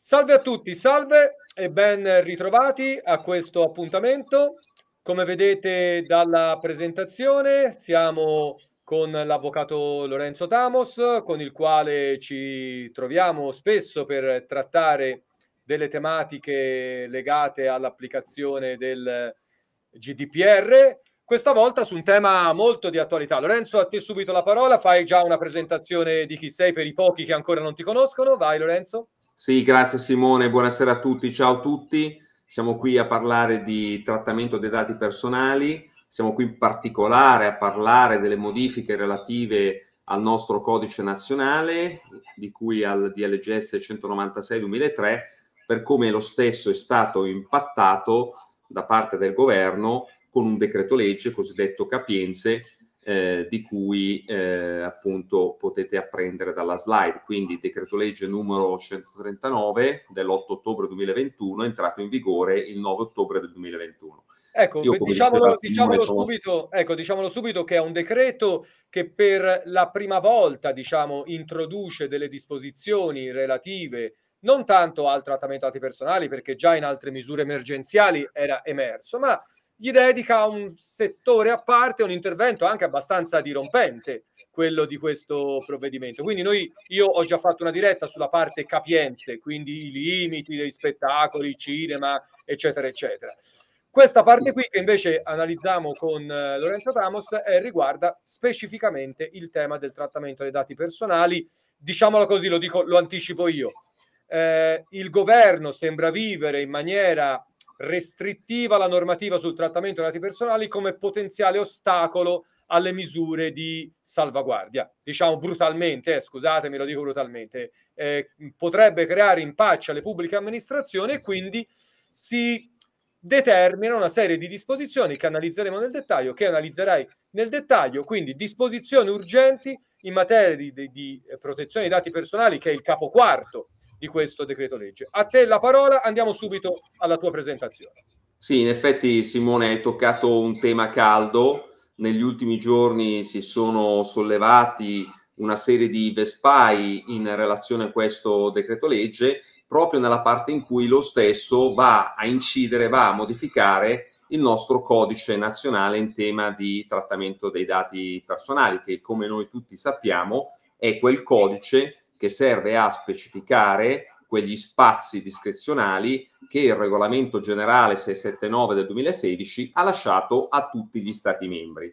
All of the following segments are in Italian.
Salve a tutti, salve e ben ritrovati a questo appuntamento. Come vedete dalla presentazione, siamo con l'avvocato Lorenzo Tamos, con il quale ci troviamo spesso per trattare delle tematiche legate all'applicazione del GDPR, questa volta su un tema molto di attualità. Lorenzo, a te subito la parola, fai già una presentazione di chi sei per i pochi che ancora non ti conoscono. Vai Lorenzo. Sì, grazie Simone, buonasera a tutti, ciao a tutti. Siamo qui a parlare di trattamento dei dati personali, siamo qui in particolare a parlare delle modifiche relative al nostro codice nazionale, di cui al DLGS 196-2003, per come lo stesso è stato impattato da parte del governo con un decreto legge cosiddetto capienze, di cui appunto potete apprendere dalla slide. Quindi decreto legge numero 139 dell'8 ottobre 2021 è entrato in vigore il 9 ottobre del 2021. Ecco, Io, come diceva Simone, diciamolo subito che è un decreto che per la prima volta, diciamo, introduce delle disposizioni relative non tanto al trattamento dati personali, perché già in altre misure emergenziali era emerso, ma gli dedica un settore a parte, un intervento anche abbastanza dirompente, quello di questo provvedimento. Quindi io ho già fatto una diretta sulla parte capienze, quindi i limiti degli spettacoli, cinema, eccetera, eccetera. Questa parte qui che invece analizziamo con Lorenzo Ramos riguarda specificamente il tema del trattamento dei dati personali. Diciamolo così, lo anticipo io. Il governo sembra vivere in maniera restrittiva la normativa sul trattamento dei dati personali come potenziale ostacolo alle misure di salvaguardia. Diciamo brutalmente, scusatemi, lo dico brutalmente, potrebbe creare impacci alle pubbliche amministrazioni e quindi si determina una serie di disposizioni che analizzeremo nel dettaglio, che analizzerai nel dettaglio, quindi disposizioni urgenti in materia di protezione dei dati personali, che è il capo quarto di questo decreto legge. A te la parola, andiamo subito alla tua presentazione. Sì, in effetti Simone hai toccato un tema caldo. Negli ultimi giorni si sono sollevati una serie di vespai in relazione a questo decreto legge, proprio nella parte in cui lo stesso va a incidere, va a modificare il nostro codice nazionale in tema di trattamento dei dati personali, che come noi tutti sappiamo è quel codice che serve a specificare quegli spazi discrezionali che il regolamento generale 679 del 2016 ha lasciato a tutti gli Stati membri.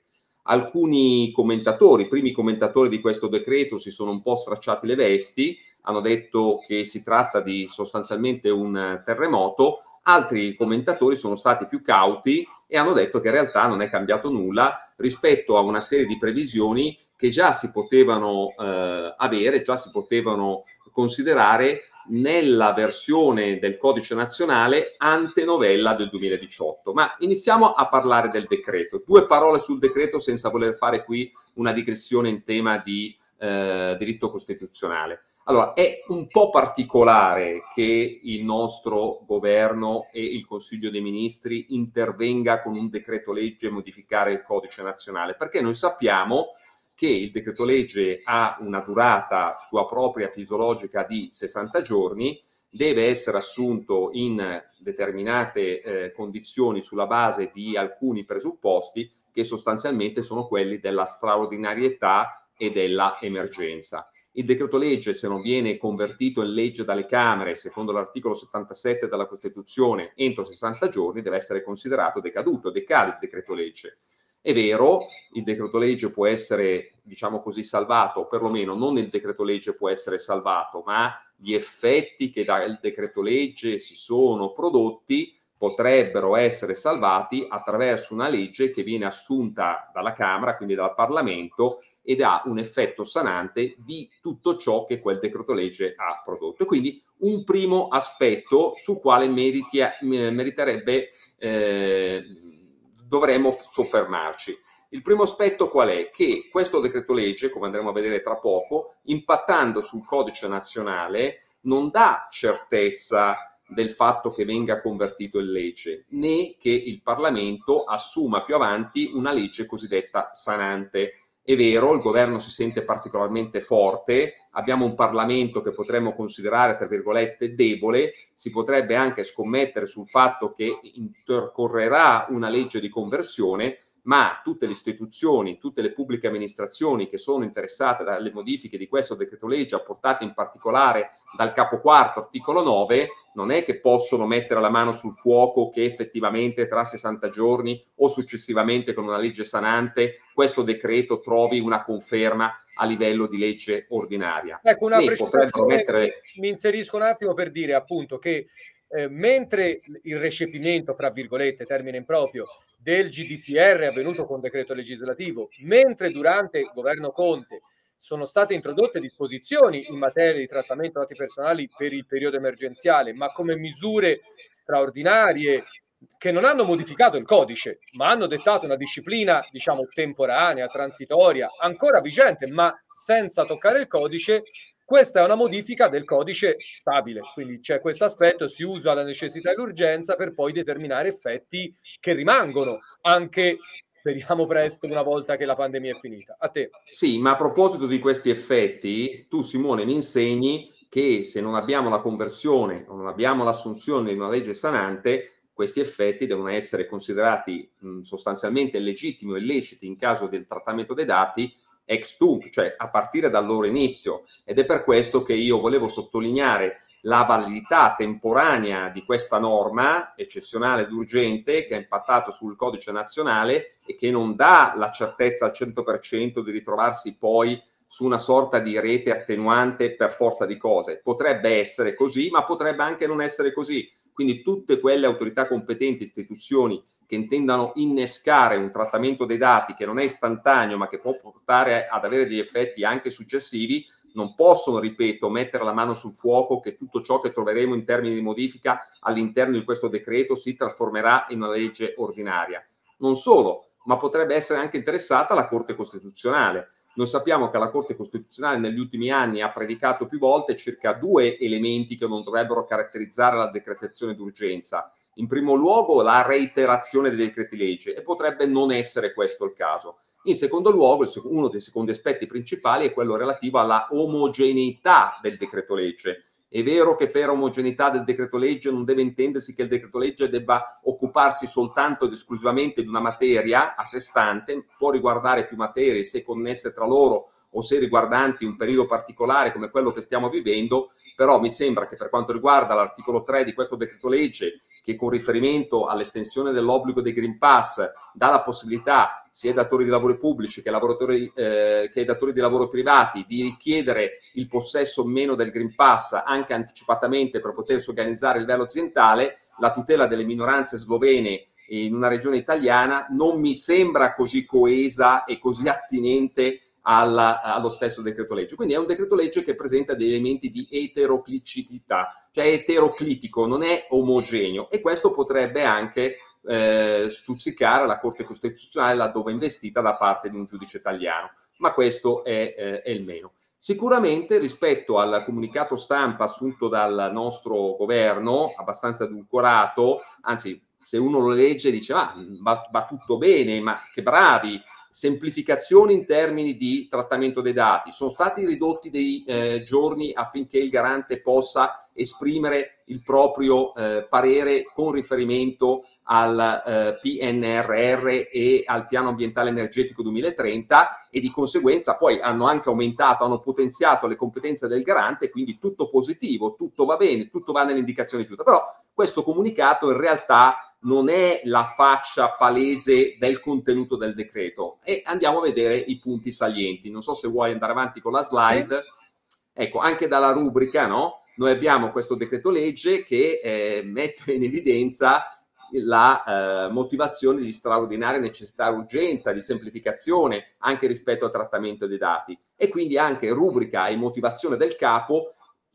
Alcuni commentatori, i primi commentatori di questo decreto, si sono un po' stracciati le vesti, hanno detto che si tratta di sostanzialmente un terremoto. Altri commentatori sono stati più cauti e hanno detto che in realtà non è cambiato nulla rispetto a una serie di previsioni che già si potevano avere, già si potevano considerare nella versione del codice nazionale antenovella del 2018. Ma iniziamo a parlare del decreto. Due parole sul decreto senza voler fare qui una digressione in tema di diritto costituzionale. Allora, è un po' particolare che il nostro governo e il Consiglio dei Ministri intervenga con un decreto legge e modificare il codice nazionale, perché noi sappiamo che il decreto legge ha una durata sua propria fisiologica di 60 giorni, deve essere assunto in determinate condizioni sulla base di alcuni presupposti che sostanzialmente sono quelli della straordinarietà e della emergenza. Il decreto legge, se non viene convertito in legge dalle Camere, secondo l'articolo 77 della Costituzione, entro 60 giorni deve essere considerato decaduto, decade il decreto legge. È vero, il decreto legge può essere, diciamo così, salvato, o perlomeno non il decreto legge può essere salvato, ma gli effetti che dal decreto legge si sono prodotti potrebbero essere salvati attraverso una legge che viene assunta dalla Camera, quindi dal Parlamento, ed ha un effetto sanante di tutto ciò che quel decreto legge ha prodotto. Quindi un primo aspetto sul quale meriterebbe dovremmo soffermarci. Il primo aspetto qual è? Che questo decreto legge, come andremo a vedere tra poco, impattando sul codice nazionale, non dà certezza del fatto che venga convertito in legge, né che il Parlamento assuma più avanti una legge cosiddetta sanante. È vero, il governo si sente particolarmente forte, abbiamo un Parlamento che potremmo considerare, tra virgolette, debole, si potrebbe anche scommettere sul fatto che intercorrerà una legge di conversione, ma tutte le istituzioni, tutte le pubbliche amministrazioni che sono interessate dalle modifiche di questo decreto legge, apportate in particolare dal capo quarto, articolo 9, non è che possono mettere la mano sul fuoco che effettivamente tra 60 giorni o successivamente con una legge sanante questo decreto trovi una conferma a livello di legge ordinaria. Ecco, una Né potrebbero precisazione mettere... mi inserisco un attimo per dire appunto che, mentre il "recepimento", fra virgolette, termine improprio, del GDPR è avvenuto con decreto legislativo, mentre durante il governo Conte sono state introdotte disposizioni in materia di trattamento dati personali per il periodo emergenziale, ma come misure straordinarie che non hanno modificato il codice, ma hanno dettato una disciplina, diciamo, temporanea, transitoria, ancora vigente, ma senza toccare il codice. Questa è una modifica del codice stabile, quindi c'è questo aspetto, si usa la necessità e l'urgenza per poi determinare effetti che rimangono anche, speriamo presto, una volta che la pandemia è finita. A te. Sì, ma a proposito di questi effetti, tu Simone mi insegni che se non abbiamo la conversione o non abbiamo l'assunzione di una legge sanante, questi effetti devono essere considerati sostanzialmente legittimi o illeciti in caso del trattamento dei dati ex tunc, cioè a partire dal loro inizio. Ed è per questo che io volevo sottolineare la validità temporanea di questa norma eccezionale ed urgente che ha impattato sul codice nazionale e che non dà la certezza al 100% di ritrovarsi poi su una sorta di rete attenuante per forza di cose. Potrebbe essere così, ma potrebbe anche non essere così. Quindi tutte quelle autorità competenti, istituzioni che intendano innescare un trattamento dei dati che non è istantaneo ma che può portare ad avere degli effetti anche successivi, non possono, ripeto, mettere la mano sul fuoco che tutto ciò che troveremo in termini di modifica all'interno di questo decreto si trasformerà in una legge ordinaria. Non solo, ma potrebbe essere anche interessata la Corte Costituzionale. Noi sappiamo che la Corte Costituzionale negli ultimi anni ha predicato più volte circa due elementi che non dovrebbero caratterizzare la decretazione d'urgenza. In primo luogo la reiterazione dei decreti legge, e potrebbe non essere questo il caso. In secondo luogo, uno dei secondi aspetti principali è quello relativo alla omogeneità del decreto legge. È vero che per omogeneità del decreto legge non deve intendersi che il decreto legge debba occuparsi soltanto ed esclusivamente di una materia a sé stante, può riguardare più materie se connesse tra loro o se riguardanti un periodo particolare come quello che stiamo vivendo, però mi sembra che per quanto riguarda l'articolo 3 di questo decreto legge, che con riferimento all'estensione dell'obbligo dei Green Pass dà la possibilità sia ai datori di lavoro pubblici che ai datori di lavoro privati di richiedere il possesso o meno del Green Pass anche anticipatamente per potersi organizzare a livello aziendale, la tutela delle minoranze slovene in una regione italiana non mi sembra così coesa e così attinente allo stesso decreto legge. Quindi è un decreto legge che presenta degli elementi di eteroclicità, cioè è eteroclitico, non è omogeneo, e questo potrebbe anche stuzzicare la Corte Costituzionale laddove investita da parte di un giudice italiano, ma questo è il meno. Sicuramente rispetto al comunicato stampa assunto dal nostro governo, abbastanza edulcorato, anzi se uno lo legge dice va tutto bene, ma che bravi, semplificazioni in termini di trattamento dei dati, sono stati ridotti dei giorni affinché il garante possa esprimere il proprio parere con riferimento al PNRR e al piano ambientale energetico 2030, e di conseguenza poi hanno anche aumentato, hanno potenziato le competenze del garante, quindi tutto positivo, tutto va bene, tutto va nell'indicazione giusta, però questo comunicato in realtà non è la faccia palese del contenuto del decreto, e andiamo a vedere i punti salienti. Non so se vuoi andare avanti con la slide. Ecco, anche dalla rubrica, no? Noi abbiamo questo decreto legge che mette in evidenza la motivazione di straordinaria necessità e urgenza, di semplificazione anche rispetto al trattamento dei dati, e quindi anche rubrica e motivazione del capo,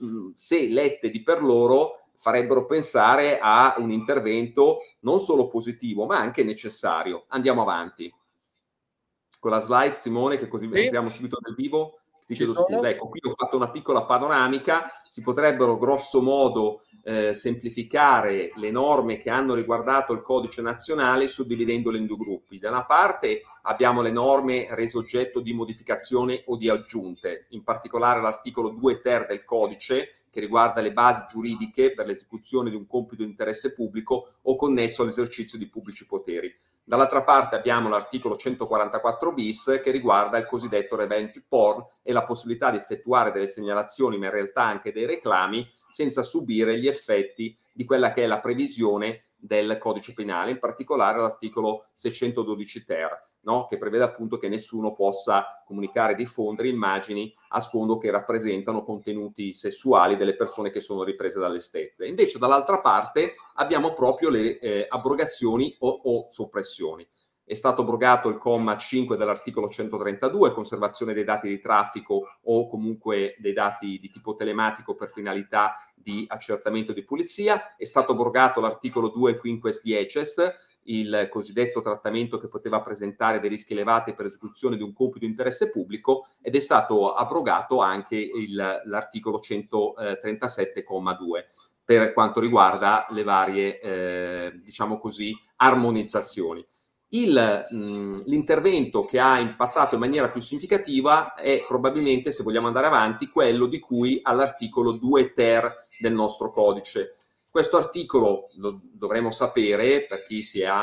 se lette di per loro, farebbero pensare a un intervento non solo positivo ma anche necessario. Andiamo avanti con la slide, Simone, che così Sì? entriamo subito nel vivo. Ti chiedo scusa. Ecco, qui ho fatto una piccola panoramica. Si potrebbero grosso modo semplificare le norme che hanno riguardato il codice nazionale suddividendole in due gruppi. Da una parte abbiamo le norme rese oggetto di modificazione o di aggiunte, in particolare l'articolo 2 ter del codice, che riguarda le basi giuridiche per l'esecuzione di un compito di interesse pubblico o connesso all'esercizio di pubblici poteri. Dall'altra parte abbiamo l'articolo 144 bis che riguarda il cosiddetto revenge porn e la possibilità di effettuare delle segnalazioni, ma in realtà anche dei reclami, senza subire gli effetti di quella che è la previsione del codice penale, in particolare l'articolo 612 ter, no? Che prevede appunto che nessuno possa comunicare e diffondere immagini a sfondo che rappresentano contenuti sessuali delle persone che sono riprese dalle stesse. Invece dall'altra parte abbiamo proprio le abrogazioni o soppressioni. È stato abrogato il comma 5 dell'articolo 132, conservazione dei dati di traffico o comunque dei dati di tipo telematico per finalità di accertamento di polizia. È stato abrogato l'articolo 2 quinques dieces, il cosiddetto trattamento che poteva presentare dei rischi elevati per esecuzione di un compito di interesse pubblico, ed è stato abrogato anche l'articolo 137,2 per quanto riguarda le varie, diciamo così, armonizzazioni. L'intervento che ha impattato in maniera più significativa è probabilmente, se vogliamo andare avanti, quello di cui all'articolo 2 ter del nostro codice. Questo articolo, lo dovremo sapere per chi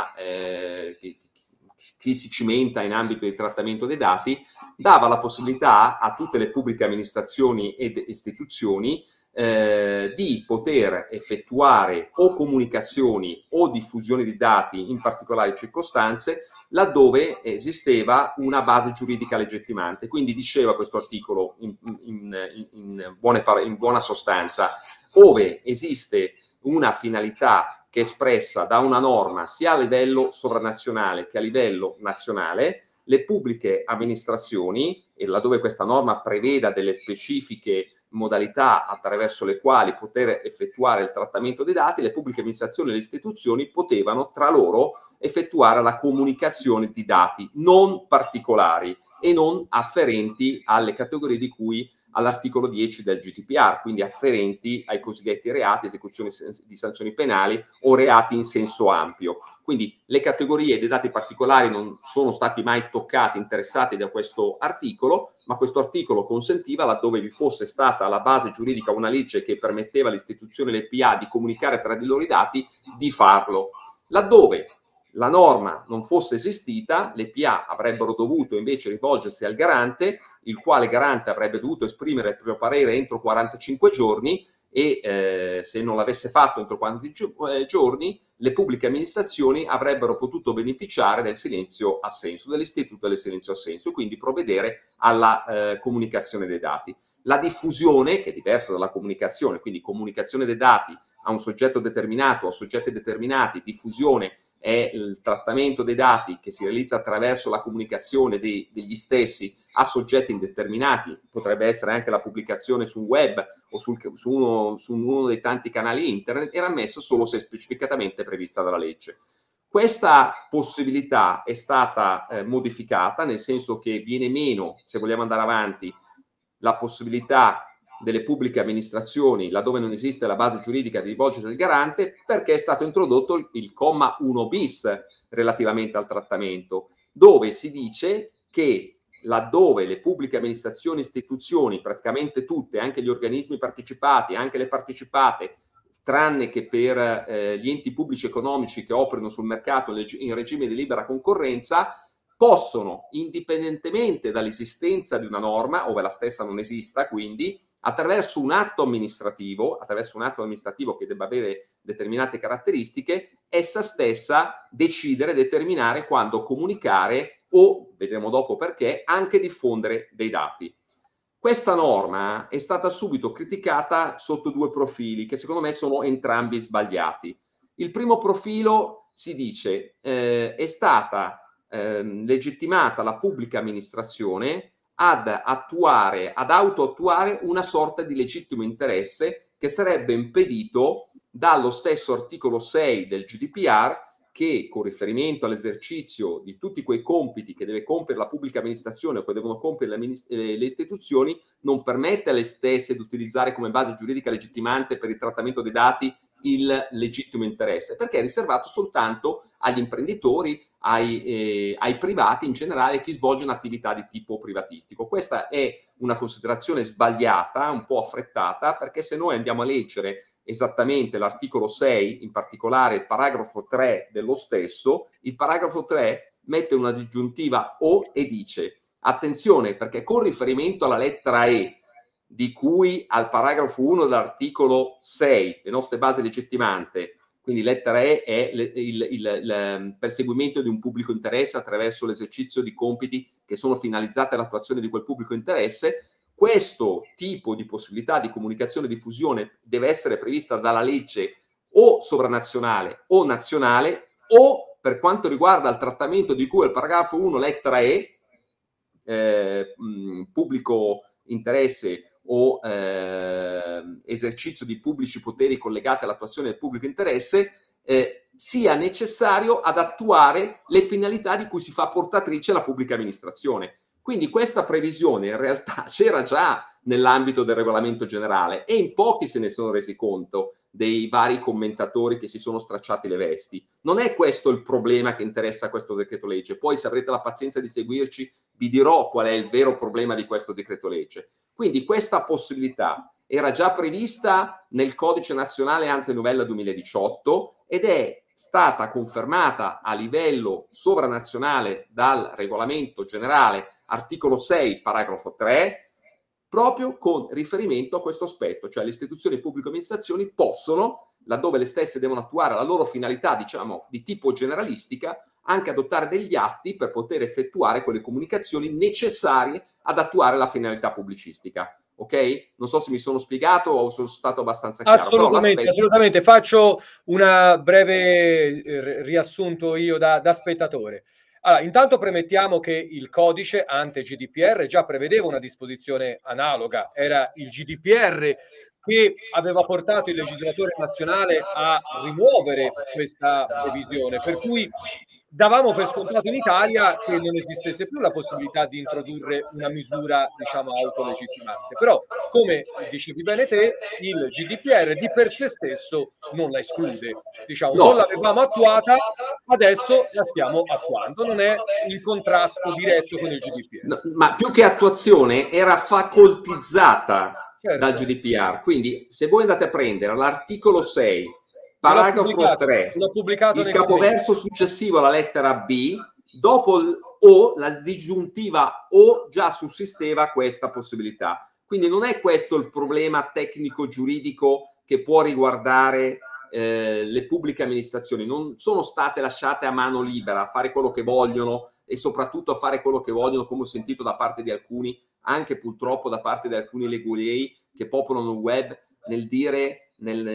chi si cimenta in ambito di trattamento dei dati, dava la possibilità a tutte le pubbliche amministrazioni ed istituzioni di poter effettuare o comunicazioni o diffusione di dati in particolari circostanze laddove esisteva una base giuridica legittimante. Quindi diceva questo articolo in buona sostanza, ove esiste una finalità che è espressa da una norma sia a livello sovranazionale che a livello nazionale, le pubbliche amministrazioni, e laddove questa norma preveda delle specifiche modalità attraverso le quali poter effettuare il trattamento dei dati, le pubbliche amministrazioni e le istituzioni potevano tra loro effettuare la comunicazione di dati non particolari e non afferenti alle categorie di cui all'articolo 10 del GDPR, quindi afferenti ai cosiddetti reati, esecuzione di sanzioni penali o reati in senso ampio. Quindi le categorie dei dati particolari non sono stati mai toccati, interessati da questo articolo, ma questo articolo consentiva, laddove vi fosse stata alla base giuridica una legge che permetteva all'istituzione e l'EPA di comunicare tra di loro i dati, di farlo. Laddove la norma non fosse esistita, le PA avrebbero dovuto invece rivolgersi al garante, il quale garante avrebbe dovuto esprimere il proprio parere entro 45 giorni e se non l'avesse fatto entro 40 giorni, le pubbliche amministrazioni avrebbero potuto beneficiare del silenzio assenso, dell'istituto del silenzio assenso, e quindi provvedere alla comunicazione dei dati. La diffusione, che è diversa dalla comunicazione, quindi comunicazione dei dati a un soggetto determinato, a soggetti determinati, diffusione è il trattamento dei dati che si realizza attraverso la comunicazione degli stessi a soggetti indeterminati, potrebbe essere anche la pubblicazione su un web o su uno dei tanti canali internet, era ammesso solo se specificatamente prevista dalla legge. Questa possibilità è stata modificata, nel senso che viene meno, se vogliamo andare avanti, la possibilità delle pubbliche amministrazioni, laddove non esiste la base giuridica di rivolgersi al garante, perché è stato introdotto il comma 1 bis relativamente al trattamento, dove si dice che laddove le pubbliche amministrazioni e istituzioni, praticamente tutte, anche gli organismi partecipati, anche le partecipate, tranne che per gli enti pubblici economici che operano sul mercato in regime di libera concorrenza, possono, indipendentemente dall'esistenza di una norma, ove la stessa non esista, quindi attraverso un atto amministrativo che debba avere determinate caratteristiche, essa stessa decidere, determinare quando comunicare o, vedremo dopo perché, anche diffondere dei dati. Questa norma è stata subito criticata sotto due profili che secondo me sono entrambi sbagliati. Il primo profilo, si dice, è stata legittimata la pubblica amministrazione ad autoattuare una sorta di legittimo interesse che sarebbe impedito dallo stesso articolo 6 del GDPR, che con riferimento all'esercizio di tutti quei compiti che deve compiere la pubblica amministrazione o che devono compiere le istituzioni, non permette alle stesse di utilizzare come base giuridica legittimante per il trattamento dei dati il legittimo interesse, perché è riservato soltanto agli imprenditori, ai privati in generale, chi svolge un'attività di tipo privatistico. Questa è una considerazione sbagliata, un po' affrettata, perché se noi andiamo a leggere esattamente l'articolo 6, in particolare il paragrafo 3 dello stesso, il paragrafo 3 mette una disgiuntiva o e dice: attenzione, perché con riferimento alla lettera E, di cui al paragrafo 1 dell'articolo 6, le nostre basi legittimante, quindi lettera E è il perseguimento di un pubblico interesse attraverso l'esercizio di compiti che sono finalizzati all'attuazione di quel pubblico interesse. Questo tipo di possibilità di comunicazione e diffusione deve essere prevista dalla legge o sovranazionale o nazionale, o per quanto riguarda il trattamento di cui al paragrafo 1 lettera E, pubblico interesse o esercizio di pubblici poteri collegati all'attuazione del pubblico interesse, sia necessario ad attuare le finalità di cui si fa portatrice la pubblica amministrazione. Quindi questa previsione in realtà c'era già nell'ambito del regolamento generale e in pochi se ne sono resi conto, dei vari commentatori che si sono stracciati le vesti. Non è questo il problema che interessa questo decreto legge. Poi, se avrete la pazienza di seguirci, vi dirò qual è il vero problema di questo decreto legge. Quindi questa possibilità era già prevista nel Codice Nazionale Antenovella 2018 ed è stata confermata a livello sovranazionale dal regolamento generale articolo 6 paragrafo 3, proprio con riferimento a questo aspetto, cioè le istituzioni pubbliche amministrazioni possono, laddove le stesse devono attuare la loro finalità, diciamo, di tipo generalistica, anche adottare degli atti per poter effettuare quelle comunicazioni necessarie ad attuare la finalità pubblicistica. Ok? Non so se mi sono spiegato o sono stato abbastanza chiaro. Assolutamente, assolutamente. Faccio una breve riassunto io da spettatore. Allora, intanto premettiamo che il codice ante GDPR già prevedeva una disposizione analoga, era il GDPR che aveva portato il legislatore nazionale a rimuovere questa previsione, per cui davamo per scontato in Italia che non esistesse più la possibilità di introdurre una misura, diciamo, autolegittimante. Però, come dicevi bene te, il GDPR di per sé stesso non la esclude. Diciamo, No. non l'avevamo attuata, adesso la stiamo attuando, non è in contrasto diretto con il GDPR. No, ma più che attuazione era facoltizzata dal Certo. GDPR. Quindi se voi andate a prendere l'articolo 6, paragrafo 3, il capoverso successivo alla lettera B, dopo il O, la disgiuntiva O già sussisteva questa possibilità. Quindi non è questo il problema tecnico-giuridico che può riguardare le pubbliche amministrazioni. Non sono state lasciate a mano libera a fare quello che vogliono e soprattutto a fare quello che vogliono, come ho sentito da parte di alcuni, anche purtroppo da parte di alcuni legulei che popolano il web, nel dire,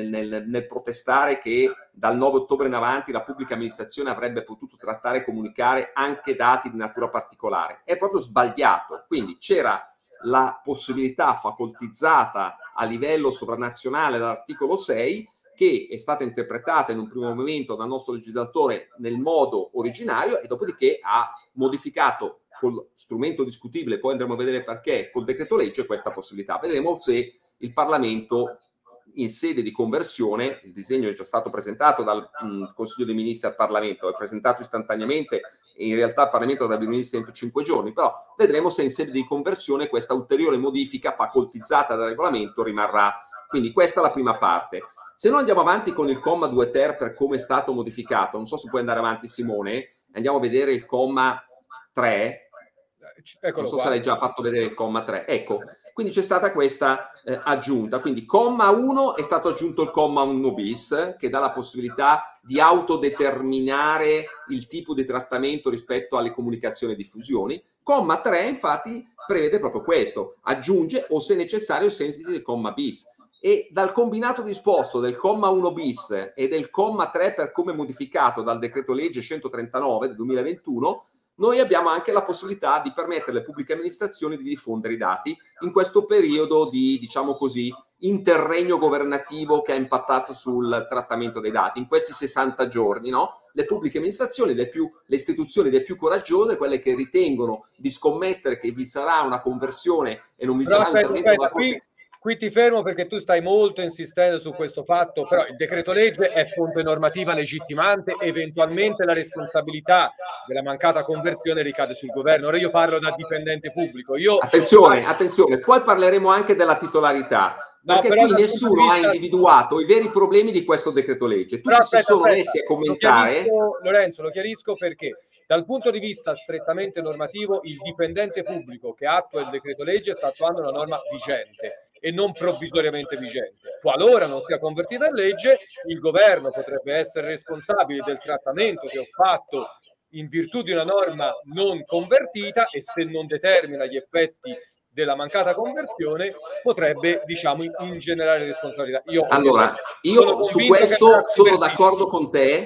nel protestare che dal 9 ottobre in avanti la pubblica amministrazione avrebbe potuto trattare e comunicare anche dati di natura particolare. È proprio sbagliato. Quindi c'era la possibilità facoltizzata a livello sovranazionale dall'articolo 6, che è stata interpretata in un primo momento dal nostro legislatore nel modo originario e dopodiché ha modificato col strumento discutibile, poi andremo a vedere perché, col decreto legge questa possibilità. Vedremo se il Parlamento in sede di conversione, il disegno è già stato presentato dal Consiglio dei Ministri al Parlamento, è presentato istantaneamente e in realtà il Parlamento dovrebbe venire entro 5 giorni, però vedremo se in sede di conversione questa ulteriore modifica facoltizzata dal regolamento rimarrà. Quindi questa è la prima parte. Se noi andiamo avanti con il comma 2 ter per come è stato modificato, non so se puoi andare avanti Simone, andiamo a vedere il comma 3, non so se l'hai già fatto vedere il comma 3, ecco, quindi c'è stata questa aggiunta, quindi comma 1 è stato aggiunto il comma 1 bis che dà la possibilità di autodeterminare il tipo di trattamento rispetto alle comunicazioni e diffusioni, comma 3 infatti prevede proprio questo, aggiunge o se necessario il senso del comma bis. E dal combinato disposto del comma 1 bis e del comma 3 per come modificato dal decreto legge 139 del 2021, noi abbiamo anche la possibilità di permettere alle pubbliche amministrazioni di diffondere i dati in questo periodo di, diciamo così, interregno governativo che ha impattato sul trattamento dei dati. In questi 60 giorni, no? Le pubbliche amministrazioni, le istituzioni le più coraggiose, quelle che ritengono di scommettere che vi sarà una conversione e non vi Però sarà l'intervento della qui, Corte. qui ti fermo perché tu stai molto insistendo su questo fatto, però il decreto legge è fonte normativa legittimante, eventualmente la responsabilità della mancata conversione ricade sul governo. Ora io parlo da dipendente pubblico. Attenzione, poi parleremo anche della titolarità, perché però qui nessuno ha individuato i veri problemi di questo decreto legge. Tutti si sono messi a commentare. Lorenzo, lo chiarisco perché dal punto di vista strettamente normativo il dipendente pubblico che attua il decreto legge sta attuando una norma vigente e non provvisoriamente vigente. Qualora non sia convertita in legge, il governo potrebbe essere responsabile del trattamento che ho fatto in virtù di una norma non convertita e se non determina gli effetti della mancata conversione potrebbe, diciamo, ingenerare responsabilità. Allora, io su questo sono d'accordo con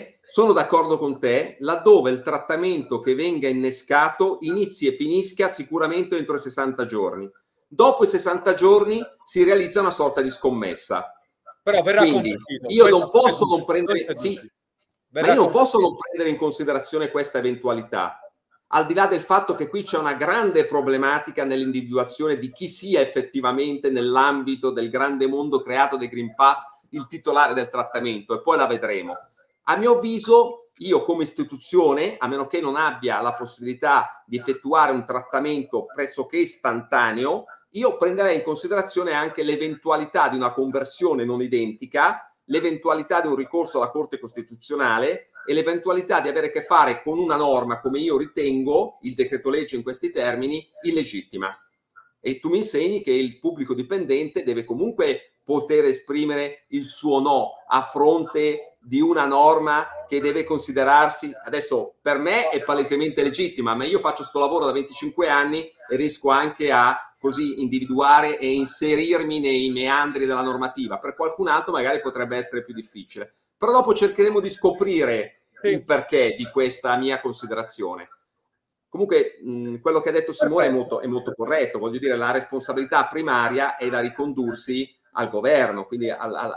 te, laddove il trattamento che venga innescato inizi e finisca sicuramente entro i 60 giorni. Dopo i 60 giorni si realizza una sorta di scommessa. Però verrà Quindi convertito. io non posso non prendere, ma io non posso non prendere in considerazione questa eventualità, al di là del fatto che qui c'è una grande problematica nell'individuazione di chi sia effettivamente nell'ambito del grande mondo creato dei Green Pass il titolare del trattamento, e poi la vedremo. A mio avviso, io come istituzione, a meno che non abbia la possibilità di effettuare un trattamento pressoché istantaneo, io prenderei in considerazione anche l'eventualità di una conversione non identica, l'eventualità di un ricorso alla Corte Costituzionale e l'eventualità di avere a che fare con una norma, come io ritengo, il decreto legge in questi termini, illegittima. E tu mi insegni che il pubblico dipendente deve comunque poter esprimere il suo no a fronte di una norma che deve considerarsi, adesso per me è palesemente legittima, ma io faccio sto lavoro da 25 anni e riesco anche a così individuare e inserirmi nei meandri della normativa. Per qualcun altro magari potrebbe essere più difficile, però dopo cercheremo di scoprire il perché di questa mia considerazione. Comunque quello che ha detto Simone è molto corretto, voglio dire, la responsabilità primaria è da ricondursi al governo, quindi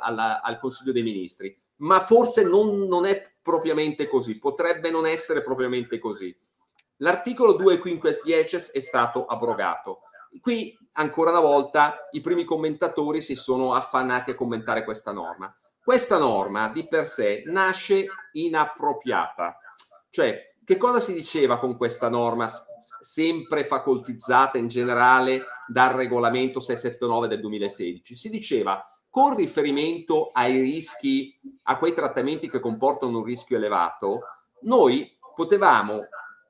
al Consiglio dei Ministri, ma forse non è propriamente così, potrebbe non essere propriamente così. L'articolo 2 quinques dieces è stato abrogato. Qui ancora una volta i primi commentatori si sono affannati a commentare questa norma. Questa norma di per sé nasce inappropriata, cioè che cosa si diceva con questa norma sempre facoltizzata in generale dal regolamento 679 del 2016? Si diceva con riferimento ai rischi, a quei trattamenti che comportano un rischio elevato, noi potevamo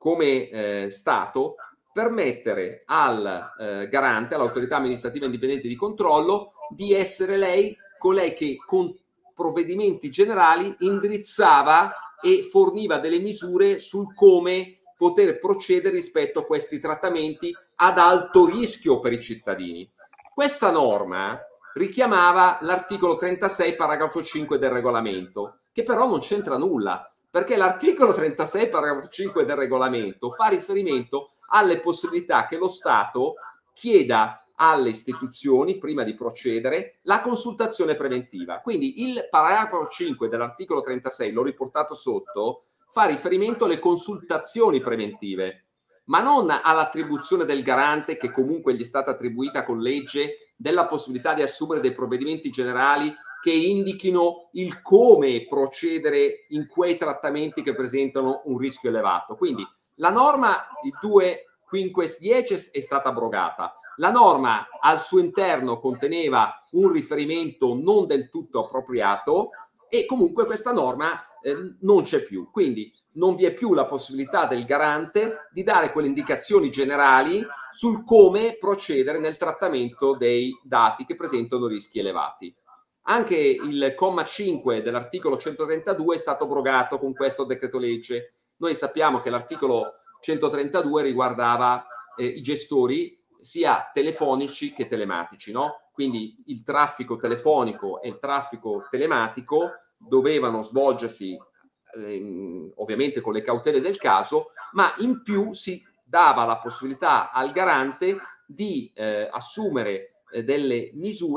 come Stato permettere al garante, all'autorità amministrativa indipendente di controllo, di essere colei che con provvedimenti generali indirizzava e forniva delle misure sul come poter procedere rispetto a questi trattamenti ad alto rischio per i cittadini. Questa norma richiamava l'articolo 36 paragrafo 5 del regolamento, che però non c'entra nulla, perché l'articolo 36 paragrafo 5 del regolamento fa riferimento alle possibilità che lo Stato chieda alle istituzioni, prima di procedere, la consultazione preventiva. Quindi il paragrafo 5 dell'articolo 36, l'ho riportato sotto, fa riferimento alle consultazioni preventive, ma non all'attribuzione del garante, che comunque gli è stata attribuita con legge, della possibilità di assumere dei provvedimenti generali che indichino il come procedere in quei trattamenti che presentano un rischio elevato. Quindi la norma, il 2 quinques dieces, è stata abrogata. La norma al suo interno conteneva un riferimento non del tutto appropriato e comunque questa norma non c'è più. Quindi non vi è più la possibilità del garante di dare quelle indicazioni generali sul come procedere nel trattamento dei dati che presentano rischi elevati. Anche il comma 5 dell'articolo 132 è stato abrogato con questo decreto legge. Noi sappiamo che l'articolo 132 riguardava i gestori sia telefonici che telematici, no? Quindi il traffico telefonico e il traffico telematico dovevano svolgersi ovviamente con le cautele del caso, ma in più si dava la possibilità al garante di assumere delle misure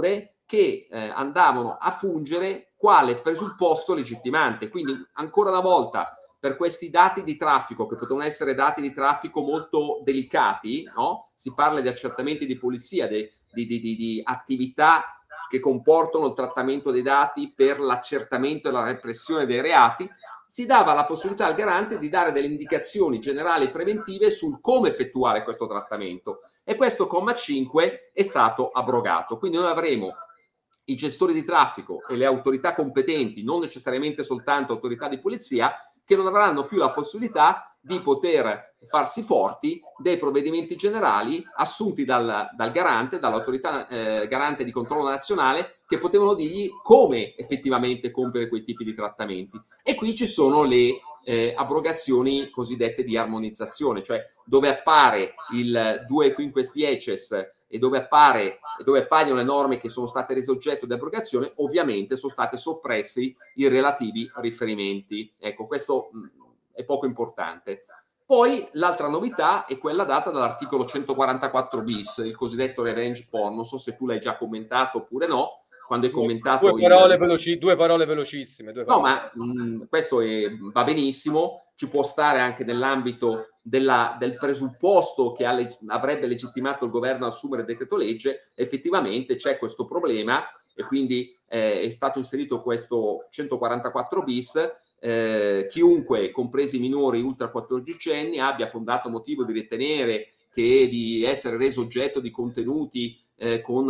che andavano a fungere quale presupposto legittimante. Quindi, ancora una volta, per questi dati di traffico, che potevano essere dati di traffico molto delicati, no? Si parla di accertamenti di polizia, di attività che comportano il trattamento dei dati per l'accertamento e la repressione dei reati, si dava la possibilità al garante di dare delle indicazioni generali e preventive sul come effettuare questo trattamento, e questo comma 5 è stato abrogato. Quindi noi avremo i gestori di traffico e le autorità competenti, non necessariamente soltanto autorità di polizia, che non avranno più la possibilità di poter farsi forti dei provvedimenti generali assunti dal garante, dall'autorità garante di controllo nazionale, che potevano dirgli come effettivamente compiere quei tipi di trattamenti. E qui ci sono le abrogazioni cosiddette di armonizzazione, cioè dove appare il 2 quinques dieces e dove appaiono le norme che sono state rese oggetto di abrogazione, ovviamente sono stati soppressi i relativi riferimenti. Ecco, questo è poco importante. Poi l'altra novità è quella data dall'articolo 144 bis, il cosiddetto revenge porn. Non so se tu l'hai già commentato oppure no, quando hai commentato due parole velocissime. No, ma questo va benissimo, ci può stare anche nell'ambito del presupposto che avrebbe legittimato il governo ad assumere il decreto legge. Effettivamente c'è questo problema e quindi è stato inserito questo 144 bis. Chiunque, compresi i minori ultra 14 anni, abbia fondato motivo di ritenere che di essere reso oggetto di contenuti con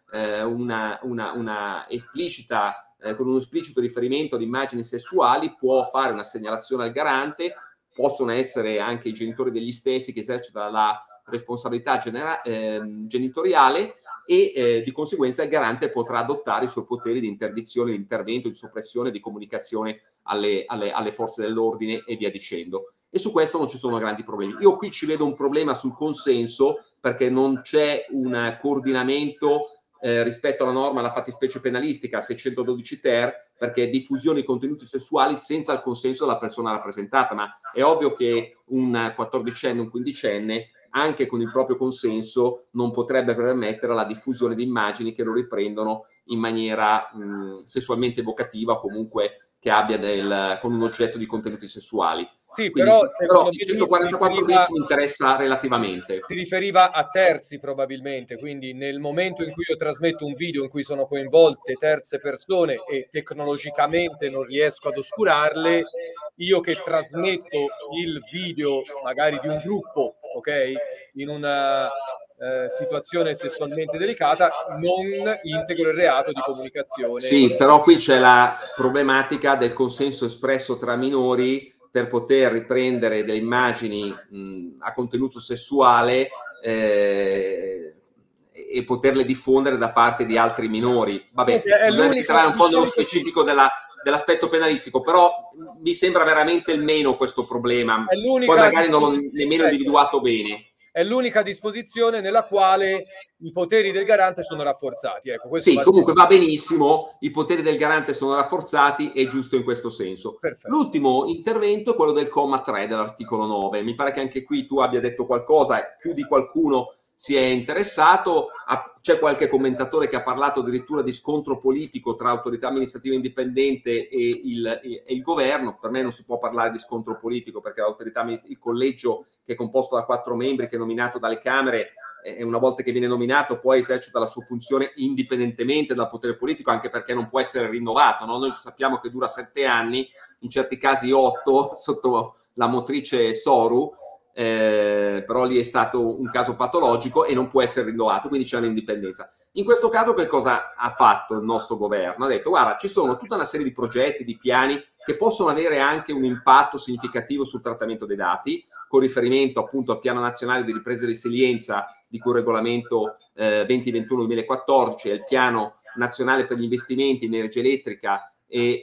una esplicita con un esplicito riferimento ad immagini sessuali, può fare una segnalazione al garante. Possono essere anche i genitori degli stessi che esercitano la responsabilità genitoriale, e di conseguenza il garante potrà adottare i suoi poteri di interdizione, di intervento, di soppressione, di comunicazione alle forze dell'ordine e via dicendo. E su questo non ci sono grandi problemi. Io qui ci vedo un problema sul consenso, perché non c'è un coordinamento rispetto alla norma, alla fattispecie penalistica 612 ter, perché è diffusione di contenuti sessuali senza il consenso della persona rappresentata. Ma è ovvio che un 14enne, un 15enne, anche con il proprio consenso, non potrebbe permettere la diffusione di immagini che lo riprendono in maniera sessualmente evocativa, o comunque che abbia con un oggetto di contenuti sessuali. Sì, Quindi, però il 144 bis mi interessa relativamente. Si riferiva a terzi probabilmente, quindi nel momento in cui io trasmetto un video in cui sono coinvolte terze persone e tecnologicamente non riesco ad oscurarle, io che trasmetto il video magari di un gruppo, ok, in una situazione sessualmente delicata, non integro il reato di comunicazione. Sì, però qui c'è la problematica del consenso espresso tra minori per poter riprendere delle immagini a contenuto sessuale e poterle diffondere da parte di altri minori. Vabbè, bisogna entrare un po' nello specifico dell'aspetto penalistico, però mi sembra veramente il meno questo problema. Poi magari non l'ho nemmeno individuato bene. È l'unica disposizione nella quale i poteri del garante sono rafforzati. Ecco, sì, comunque va benissimo, i poteri del garante sono rafforzati, è giusto in questo senso. Perfetto. L'ultimo intervento è quello del comma 3 dell'articolo 9. Mi pare che anche qui tu abbia detto qualcosa, più di qualcuno si è interessato. C'è qualche commentatore che ha parlato addirittura di scontro politico tra autorità amministrativa indipendente e il governo. Per me non si può parlare di scontro politico, perché il collegio, che è composto da 4 membri, che è nominato dalle Camere, e una volta che viene nominato poi esercita la sua funzione indipendentemente dal potere politico, anche perché non può essere rinnovato, no? Noi sappiamo che dura 7 anni, in certi casi 8 sotto la motrice Soru, però lì è stato un caso patologico e non può essere rinnovato, quindi c'è un'indipendenza. In questo caso che cosa ha fatto il nostro governo? Ha detto: guarda, ci sono tutta una serie di progetti, di piani che possono avere anche un impatto significativo sul trattamento dei dati, con riferimento appunto al Piano Nazionale di Ripresa e Resilienza, di cui il regolamento 2021-2014, e il Piano Nazionale per gli Investimenti in Energia Elettrica e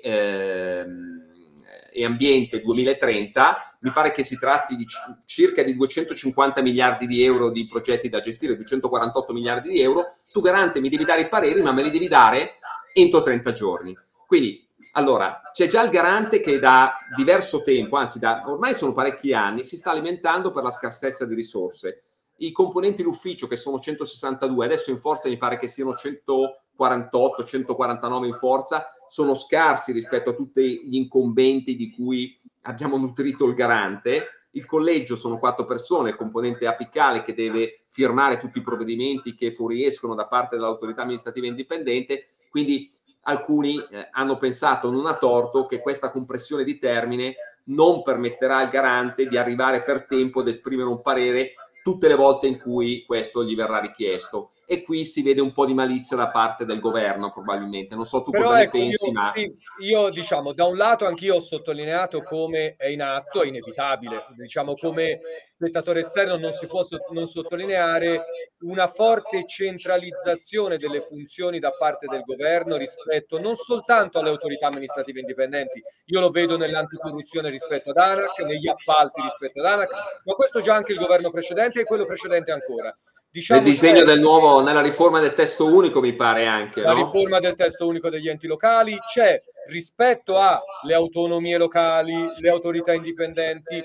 Ambiente 2030. Mi pare che si tratti di circa di 250 miliardi di euro di progetti da gestire, 248 miliardi di euro. Tu, garante, mi devi dare i pareri, ma me li devi dare entro 30 giorni. Quindi, allora, c'è già il garante che da diverso tempo, anzi ormai sono parecchi anni, si sta alimentando per la scarsezza di risorse. I componenti dell'ufficio, che sono 162, adesso in forza mi pare che siano 148, 149 in forza, sono scarsi rispetto a tutti gli incombenti di cui abbiamo nutrito il garante. Il collegio sono 4 persone, il componente apicale che deve firmare tutti i provvedimenti che fuoriescono da parte dell'autorità amministrativa indipendente, quindi alcuni hanno pensato, non a torto, che questa compressione di termine non permetterà al garante di arrivare per tempo ad esprimere un parere tutte le volte in cui questo gli verrà richiesto. E qui si vede un po' di malizia da parte del governo, probabilmente. Non so tu Però cosa ne ecco, pensi, ma... io diciamo, da un lato anch'io ho sottolineato come è in atto, è inevitabile, diciamo come spettatore esterno non si può non sottolineare una forte centralizzazione delle funzioni da parte del governo rispetto non soltanto alle autorità amministrative indipendenti, io lo vedo nell'anticorruzione rispetto ad ANAC, negli appalti rispetto ad ANAC, ma questo già anche il governo precedente e quello precedente ancora. Nel Diciamo, disegno del nuovo, nella riforma del testo unico mi pare anche, la no? riforma del testo unico degli enti locali, c'è rispetto alle autonomie locali, le autorità indipendenti,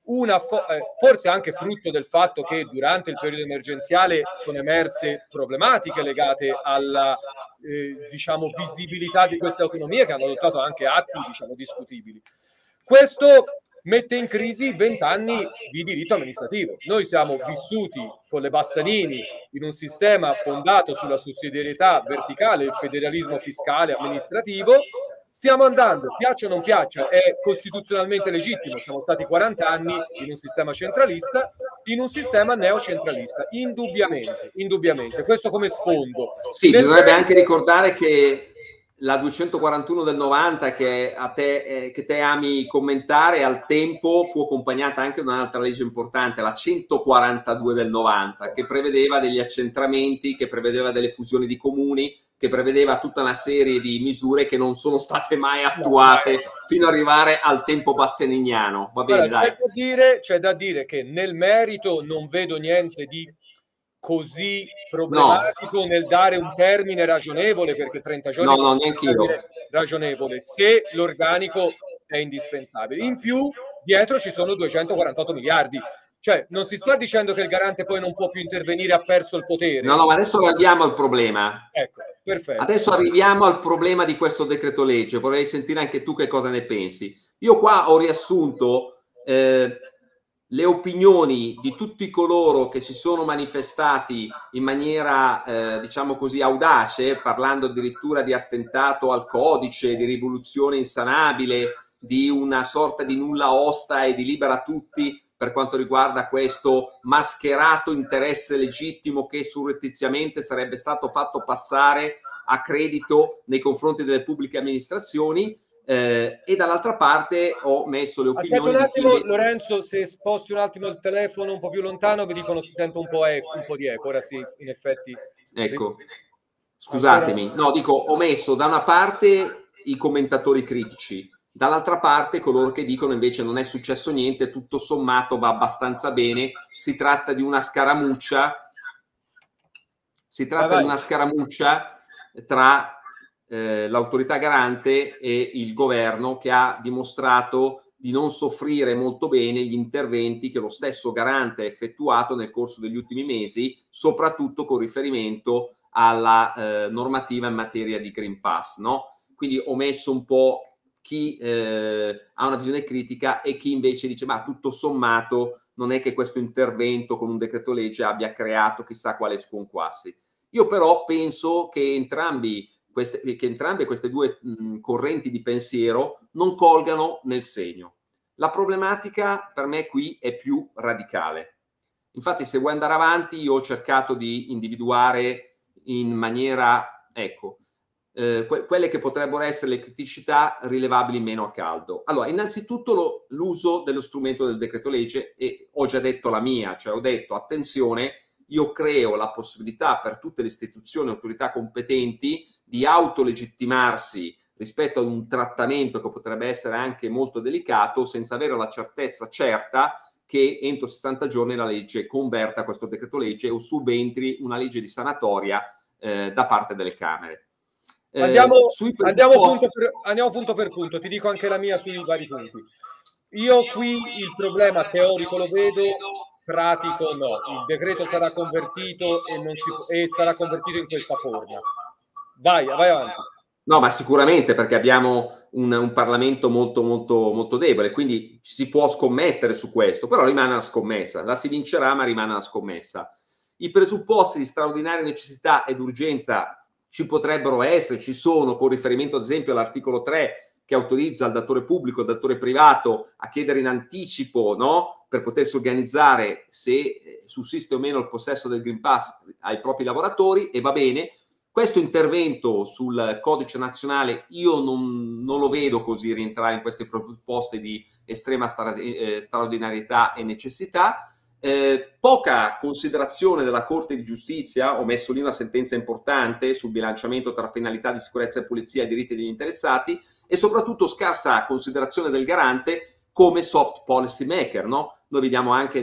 forse anche frutto del fatto che durante il periodo emergenziale sono emerse problematiche legate alla diciamo visibilità di queste autonomie che hanno adottato anche atti diciamo discutibili. Questo mette in crisi 20 anni di diritto amministrativo. Noi siamo vissuti con le Bassanini in un sistema fondato sulla sussidiarietà verticale, il federalismo fiscale amministrativo. Stiamo andando, piaccia o non piaccia, è costituzionalmente legittimo, siamo stati 40 anni in un sistema centralista, in un sistema neocentralista, indubbiamente, indubbiamente. Questo come sfondo. Sì, bisognerebbe anche ricordare che la 241 del 90 che te ami commentare al tempo fu accompagnata anche da un'altra legge importante, la 142 del 90, che prevedeva degli accentramenti, che prevedeva delle fusioni di comuni, che prevedeva tutta una serie di misure che non sono state mai attuate fino ad arrivare al tempo bassaniniano. Va bene, allora, dai. c'è da dire che nel merito non vedo niente di così problematico nel dare un termine ragionevole, perché 30 giorni no, neanche io. Ragionevole se l'organico è indispensabile. In più, dietro ci sono 248 miliardi. Cioè, non si sta dicendo che il garante poi non può più intervenire, ha perso il potere. No, ma adesso arriviamo al problema. Ecco, perfetto. Adesso arriviamo al problema di questo decreto legge. Vorrei sentire anche tu che cosa ne pensi. Io qua ho riassunto le opinioni di tutti coloro che si sono manifestati in maniera, diciamo così, audace, parlando addirittura di attentato al codice, di rivoluzione insanabile, di una sorta di nulla osta e di libera tutti per quanto riguarda questo mascherato interesse legittimo che surrettiziamente sarebbe stato fatto passare a credito nei confronti delle pubbliche amministrazioni. E dall'altra parte ho messo le opinioni un attimo, di chi... Lorenzo, se sposti un attimo il telefono un po' più lontano, mi dicono si sente un po' di eco. Ora sì, in effetti. Ecco, scusatemi. No, dico, ho messo da una parte i commentatori critici, dall'altra parte coloro che dicono invece non è successo niente, tutto sommato va abbastanza bene, si tratta di una scaramuccia, di una scaramuccia tra l'autorità garante e il governo, che ha dimostrato di non soffrire molto bene gli interventi che lo stesso garante ha effettuato nel corso degli ultimi mesi, soprattutto con riferimento alla normativa in materia di Green Pass, no? Quindi ho messo un po' chi ha una visione critica e chi invece dice ma tutto sommato non è che questo intervento con un decreto legge abbia creato chissà quale sconquassi. Io però penso che entrambe queste due correnti di pensiero non colgano nel segno. La problematica per me qui è più radicale. Infatti, se vuoi andare avanti, io ho cercato di individuare in maniera, ecco, quelle che potrebbero essere le criticità rilevabili meno a caldo. Allora, innanzitutto l'uso dello strumento del decreto legge, e ho già detto la mia, cioè ho detto attenzione, io creo la possibilità per tutte le istituzioni e autorità competenti di autolegittimarsi rispetto ad un trattamento che potrebbe essere anche molto delicato, senza avere la certezza certa che entro 60 giorni la legge converta questo decreto legge o subentri una legge di sanatoria da parte delle Camere. Andiamo punto per punto, ti dico anche la mia sui vari punti. Io qui il problema teorico lo vedo, pratico no. Il decreto sarà convertito e sarà convertito in questa forma. Vai avanti. No, ma sicuramente, perché abbiamo un Parlamento molto debole, quindi si può scommettere su questo, però rimane una scommessa. La si vincerà, ma rimane una scommessa. I presupposti di straordinaria necessità ed urgenza ci potrebbero essere, ci sono, con riferimento ad esempio all'articolo 3 che autorizza il datore pubblico e il datore privato a chiedere in anticipo, no? Per potersi organizzare se sussiste o meno il possesso del Green Pass ai propri lavoratori, e va bene. Questo intervento sul codice nazionale io non lo vedo così rientrare in queste proposte di estrema straordinarietà e necessità. Poca considerazione della Corte di Giustizia, ho messo lì una sentenza importante sul bilanciamento tra finalità di sicurezza e polizia e diritti degli interessati, e soprattutto scarsa considerazione del garante come soft policy maker, no? Noi vediamo anche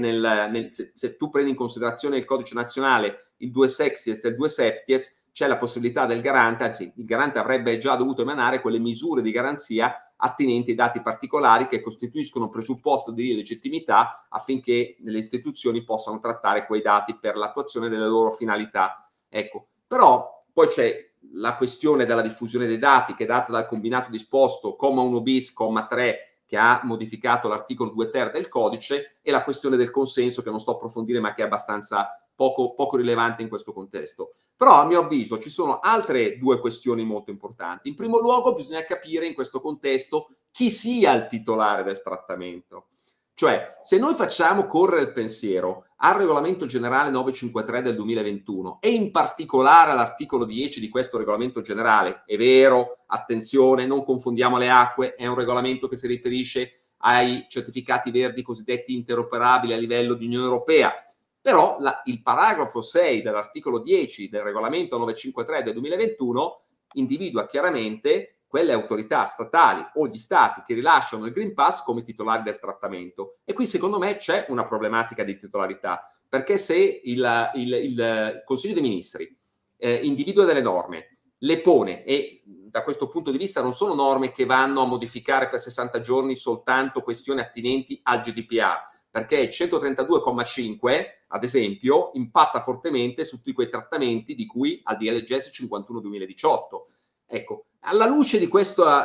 se tu prendi in considerazione il codice nazionale, il 2 sexies e il 2 septies, c'è la possibilità del garante, anzi il garante avrebbe già dovuto emanare quelle misure di garanzia attinenti ai dati particolari che costituiscono presupposto di legittimità affinché le istituzioni possano trattare quei dati per l'attuazione delle loro finalità. Ecco, però poi c'è la questione della diffusione dei dati, che è data dal combinato disposto, comma 1 bis, comma 3, che ha modificato l'articolo 2 ter del codice, e la questione del consenso, che non sto a approfondire ma che è abbastanza poco rilevante in questo contesto. Però a mio avviso ci sono altre due questioni molto importanti. In primo luogo bisogna capire in questo contesto chi sia il titolare del trattamento. Cioè, se noi facciamo correre il pensiero al regolamento generale 953 del 2021 e in particolare all'articolo 10 di questo regolamento generale, è vero, attenzione, non confondiamo le acque, è un regolamento che si riferisce ai certificati verdi cosiddetti interoperabili a livello di Unione Europea, però il paragrafo 6 dell'articolo 10 del regolamento 953 del 2021 individua chiaramente quelle autorità statali o gli stati che rilasciano il Green Pass come titolari del trattamento. E qui secondo me c'è una problematica di titolarità, perché se il Consiglio dei Ministri individua delle norme, le pone, e da questo punto di vista non sono norme che vanno a modificare per 60 giorni soltanto questioni attinenti al GDPR, perché il 132,5 ad esempio impatta fortemente su tutti quei trattamenti di cui al DLGS 51/2018. Ecco, alla luce di questa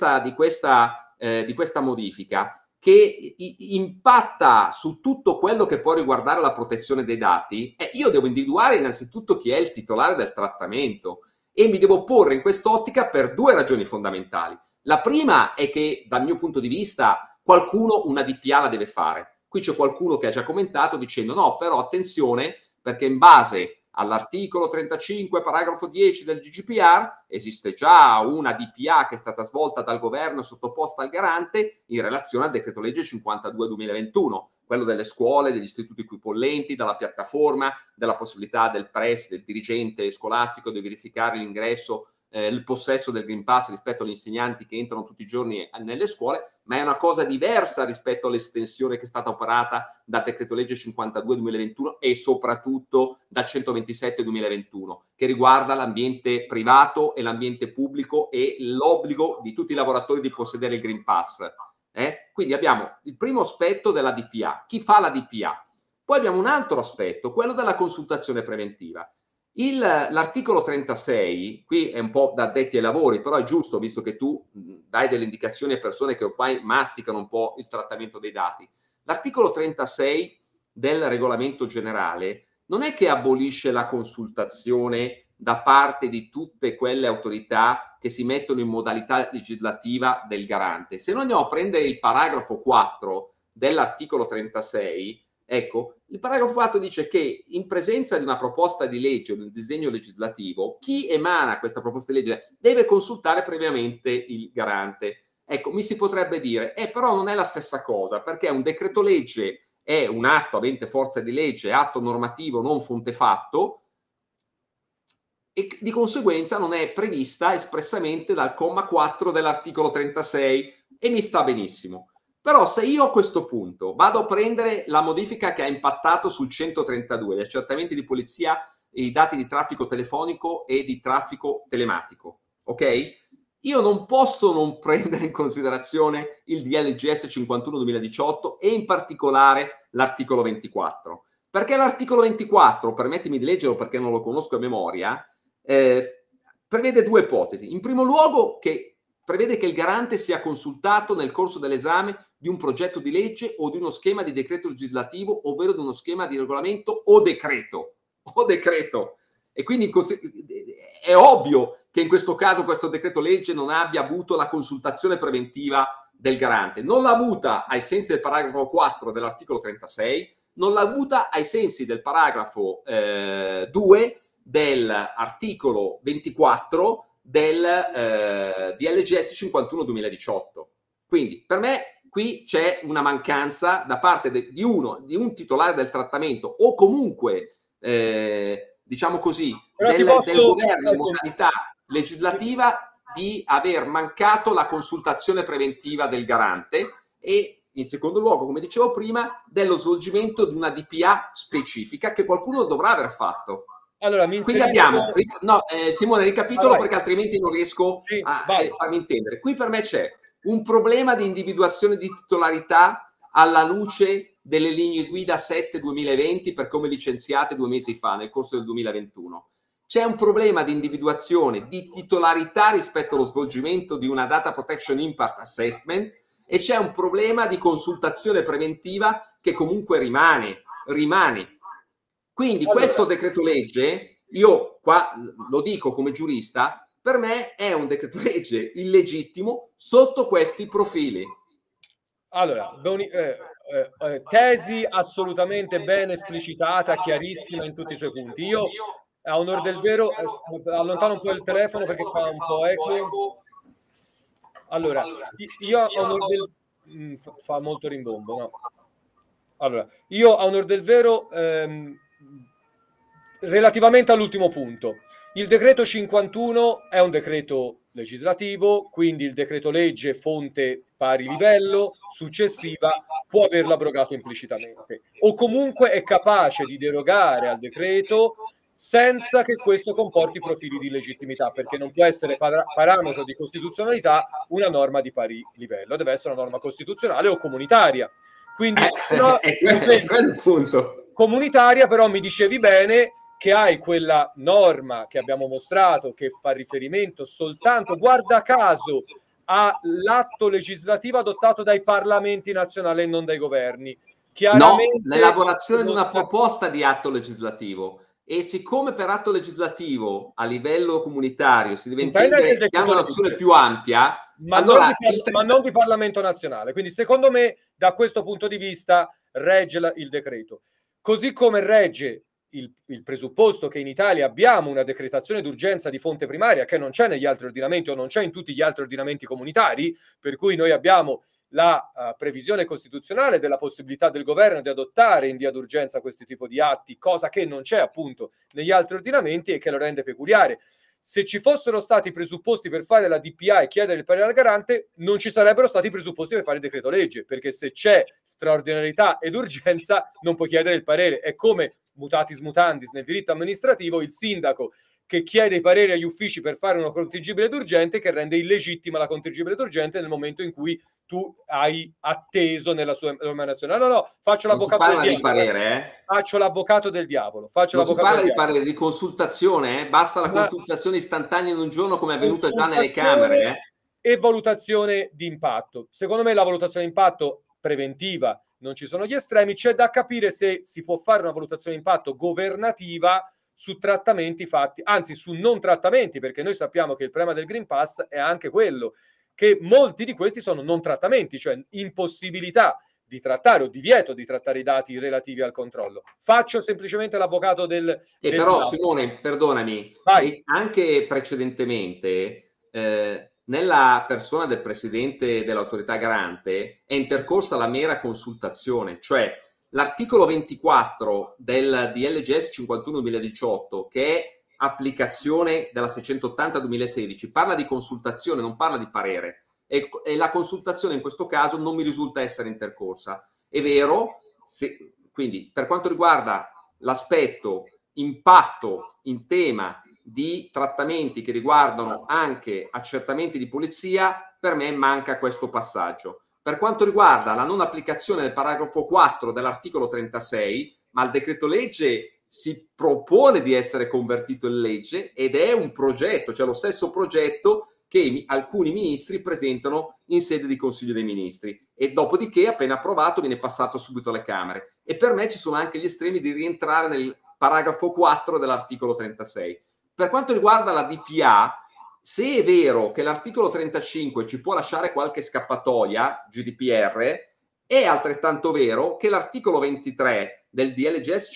modifica che impatta su tutto quello che può riguardare la protezione dei dati, io devo individuare innanzitutto chi è il titolare del trattamento e mi devo porre in quest'ottica per due ragioni fondamentali. La prima è che dal mio punto di vista qualcuno una DPA la deve fare. Qui c'è qualcuno che ha già commentato dicendo no, però attenzione, perché in base all'articolo 35, paragrafo 10 del GDPR esiste già una DPA che è stata svolta dal governo e sottoposta al garante in relazione al decreto legge 52/2021, quello delle scuole, degli istituti equipollenti, della piattaforma, della possibilità del PRES, del dirigente scolastico di verificare l'ingresso, il possesso del Green Pass rispetto agli insegnanti che entrano tutti i giorni nelle scuole, ma è una cosa diversa rispetto all'estensione che è stata operata dal decreto legge 52/2021 e soprattutto dal 127/2021, che riguarda l'ambiente privato e l'ambiente pubblico e l'obbligo di tutti i lavoratori di possedere il Green Pass. Quindi abbiamo il primo aspetto della DPA, chi fa la DPA. Poi abbiamo un altro aspetto, quello della consultazione preventiva. L'articolo 36, qui è un po' da addetti ai lavori, però è giusto visto che tu dai delle indicazioni a persone che ormai masticano un po' il trattamento dei dati. L'articolo 36 del regolamento generale non è che abolisce la consultazione da parte di tutte quelle autorità che si mettono in modalità legislativa del garante. Se noi andiamo a prendere il paragrafo 4 dell'articolo 36, ecco, il paragrafo 4 dice che in presenza di una proposta di legge o di un disegno legislativo, chi emana questa proposta di legge deve consultare previamente il garante. Ecco, mi si potrebbe dire, però non è la stessa cosa, perché un decreto legge è un atto avente forza di legge, atto normativo non fonte fatto, e di conseguenza non è prevista espressamente dal comma 4 dell'articolo 36 e mi sta benissimo. Però se io a questo punto vado a prendere la modifica che ha impattato sul 132, gli accertamenti di polizia e i dati di traffico telefonico e di traffico telematico, ok? Io non posso non prendere in considerazione il DLGS 51/2018 e in particolare l'articolo 24. Perché l'articolo 24, permettimi di leggerlo perché non lo conosco a memoria, prevede due ipotesi. In primo luogo, che prevede che il garante sia consultato nel corso dell'esame di un progetto di legge o di uno schema di decreto legislativo, ovvero di uno schema di regolamento o decreto. E quindi è ovvio che in questo caso questo decreto legge non abbia avuto la consultazione preventiva del garante. Non l'ha avuta ai sensi del paragrafo 4 dell'articolo 36, non l'ha avuta ai sensi del paragrafo 2 dell'articolo 24 del DLGS 51-2018. Quindi per me qui c'è una mancanza da parte di un titolare del trattamento o comunque diciamo così del governo in modalità legislativa di aver mancato la consultazione preventiva del garante e in secondo luogo, come dicevo prima, dello svolgimento di una DPA specifica che qualcuno dovrà aver fatto. Allora, quindi abbiamo, Simone, ricapitolo perché altrimenti non riesco a farmi intendere. Qui per me c'è un problema di individuazione di titolarità alla luce delle linee guida 7-2020 per come licenziate 2 mesi fa nel corso del 2021. C'è un problema di individuazione di titolarità rispetto allo svolgimento di una Data Protection Impact Assessment e c'è un problema di consultazione preventiva che comunque rimane. Quindi questo decreto legge, io qua lo dico come giurista, per me è un decreto legge illegittimo sotto questi profili. Allora, tesi assolutamente ben esplicitata, chiarissima in tutti i suoi punti. Io, a onor del vero, allontano un po' il telefono perché fa un po' eco. Allora, io a onor del... fa molto rimbombo, no? Allora, io a onor del vero, relativamente all'ultimo punto, il decreto 51 è un decreto legislativo, quindi il decreto legge fonte pari livello successiva può averlo abrogato implicitamente o comunque è capace di derogare al decreto senza che questo comporti profili di legittimità, perché non può essere parametro di costituzionalità una norma di pari livello, deve essere una norma costituzionale o comunitaria. Quindi è quello il punto. Comunitaria, però mi dicevi bene che hai quella norma che abbiamo mostrato che fa riferimento soltanto, guarda caso, all'atto legislativo adottato dai parlamenti nazionali e non dai governi. Chiaramente, no, l'elaborazione di una proposta di atto legislativo. E siccome per atto legislativo a livello comunitario si deve intendere che ha un'azione più ampia, ma, allora, ma non di Parlamento nazionale. Quindi secondo me da questo punto di vista regge il decreto. Così come regge il presupposto che in Italia abbiamo una decretazione d'urgenza di fonte primaria che non c'è negli altri ordinamenti o non c'è in tutti gli altri ordinamenti comunitari, per cui noi abbiamo la previsione costituzionale della possibilità del governo di adottare in via d'urgenza questo tipo di atti, cosa che non c'è appunto negli altri ordinamenti e che lo rende peculiare. Se ci fossero stati presupposti per fare la DPA e chiedere il parere al garante, non ci sarebbero stati presupposti per fare il decreto legge, perché se c'è straordinarietà ed urgenza non puoi chiedere il parere. È come mutatis mutandis nel diritto amministrativo, il sindaco che chiede i pareri agli uffici per fare una contingibile d'urgente che rende illegittima la contingibile d'urgente nel momento in cui tu hai atteso nella sua emanazione. No, faccio l'avvocato del diavolo. Parere, Faccio l'avvocato del diavolo. Non si parla di parere, di consultazione, basta la consultazione istantanea in un giorno come è avvenuta già nelle Camere. E valutazione di impatto. Secondo me la valutazione di impatto preventiva, non ci sono gli estremi, c'è da capire se si può fare una valutazione di impatto governativa su trattamenti fatti, anzi su non trattamenti, perché noi sappiamo che il problema del Green Pass è anche quello, che molti di questi sono non trattamenti, cioè impossibilità di trattare o divieto di trattare i dati relativi al controllo. Faccio semplicemente l'avvocato del però Simone, perdonami, anche precedentemente nella persona del presidente dell'autorità garante è intercorsa la mera consultazione, cioè l'articolo 24 del DLGS 51-2018, che è applicazione della 680-2016, parla di consultazione, non parla di parere. E la consultazione in questo caso non mi risulta essere intercorsa. È vero, quindi per quanto riguarda l'aspetto impatto in tema di trattamenti che riguardano anche accertamenti di polizia, per me manca questo passaggio. Per quanto riguarda la non applicazione del paragrafo 4 dell'articolo 36, ma il decreto legge si propone di essere convertito in legge ed è un progetto, cioè lo stesso progetto che alcuni ministri presentano in sede di Consiglio dei Ministri e dopodiché appena approvato viene passato subito alle Camere. E per me ci sono anche gli estremi di rientrare nel paragrafo 4 dell'articolo 36. Per quanto riguarda la DPA, se è vero che l'articolo 35 ci può lasciare qualche scappatoia, GDPR, è altrettanto vero che l'articolo 23 del DLGS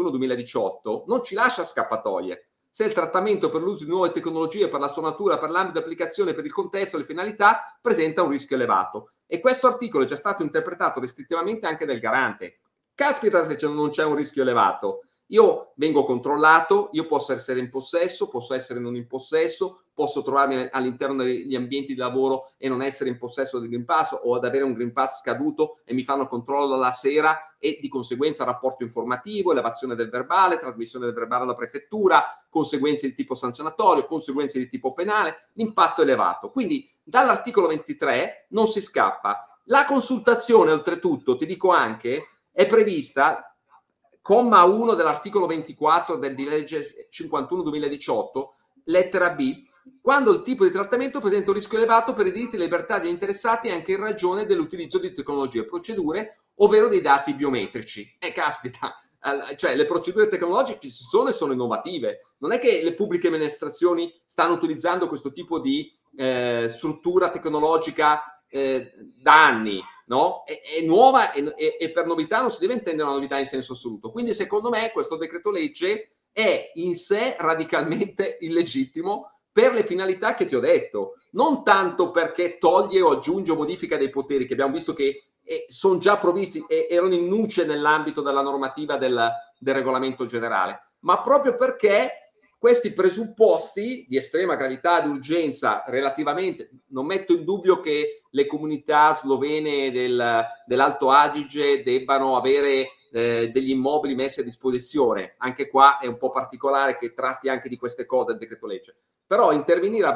51/2018 non ci lascia scappatoie. Se il trattamento per l'uso di nuove tecnologie, per la sua natura, per l'ambito di applicazione, per il contesto e le finalità, presenta un rischio elevato. E questo articolo è già stato interpretato restrittivamente anche dal garante. Caspita se non c'è un rischio elevato. Io vengo controllato, io posso essere in possesso, posso essere non in possesso, posso trovarmi all'interno degli ambienti di lavoro e non essere in possesso del Green Pass o ad avere un Green Pass scaduto e mi fanno controllo la sera e di conseguenza rapporto informativo, elevazione del verbale, trasmissione del verbale alla prefettura, conseguenze di tipo sanzionatorio, conseguenze di tipo penale, l'impatto è elevato. Quindi dall'articolo 23 non si scappa. La consultazione, oltretutto, ti dico anche, è prevista comma 1 dell'articolo 24 del legge 51/2018, lettera B, quando il tipo di trattamento presenta un rischio elevato per i diritti e le libertà degli interessati anche in ragione dell'utilizzo di tecnologie, procedure, ovvero dei dati biometrici. Caspita, cioè le procedure tecnologiche ci sono e sono innovative. Non è che le pubbliche amministrazioni stanno utilizzando questo tipo di struttura tecnologica da anni. No? È nuova e per novità non si deve intendere una novità in senso assoluto. Quindi secondo me questo decreto legge è in sé radicalmente illegittimo per le finalità che ti ho detto, non tanto perché toglie o aggiunge o modifica dei poteri che abbiamo visto che sono già provvisti e erano in nuce nell'ambito della normativa del regolamento generale, ma proprio perché questi presupposti di estrema gravità ed urgenza relativamente, non metto in dubbio che le comunità slovene dell'Alto Adige debbano avere degli immobili messi a disposizione, anche qua è un po' particolare che tratti anche di queste cose il decreto legge, però intervenire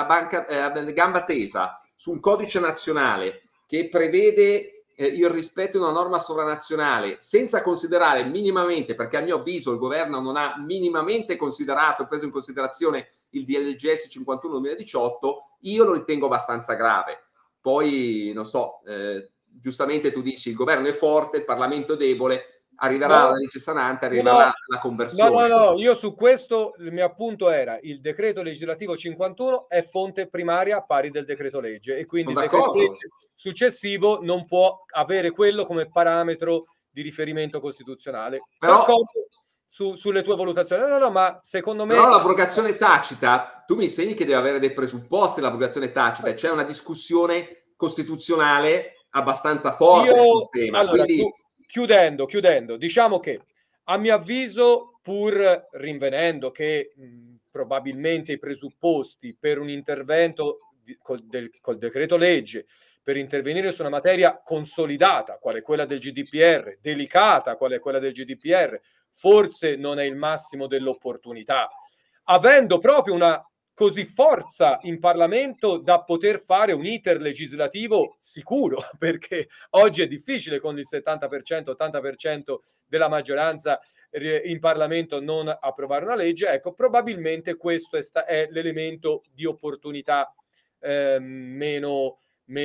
a gamba tesa su un codice nazionale che prevede il rispetto di una norma sovranazionale senza considerare minimamente, perché a mio avviso il governo non ha minimamente considerato, preso in considerazione il DLGS 51/2018, io lo ritengo abbastanza grave. Poi non so, giustamente tu dici il governo è forte, il Parlamento è debole, arriverà la legge sanante, arriverà la conversione. No, io su questo il mio appunto era il decreto legislativo 51 è fonte primaria pari del decreto legge e quindi il decreto legge successivo non può avere quello come parametro di riferimento costituzionale. Però, sulle tue valutazioni, no, ma secondo me... Però l'abrogazione tacita, tu mi insegni che deve avere dei presupposti l'abrogazione tacita, c'è una discussione costituzionale abbastanza forte sul tema. Allora, quindi... chiudendo, diciamo che a mio avviso, pur rinvenendo che probabilmente i presupposti per un intervento col decreto legge per intervenire su una materia consolidata, quale quella del GDPR, delicata, quale quella del GDPR, forse non è il massimo dell'opportunità. Avendo proprio una così forza in Parlamento da poter fare un iter legislativo sicuro, perché oggi è difficile con il 70%, 80% della maggioranza in Parlamento non approvare una legge, ecco, probabilmente questo è l'elemento di opportunità meno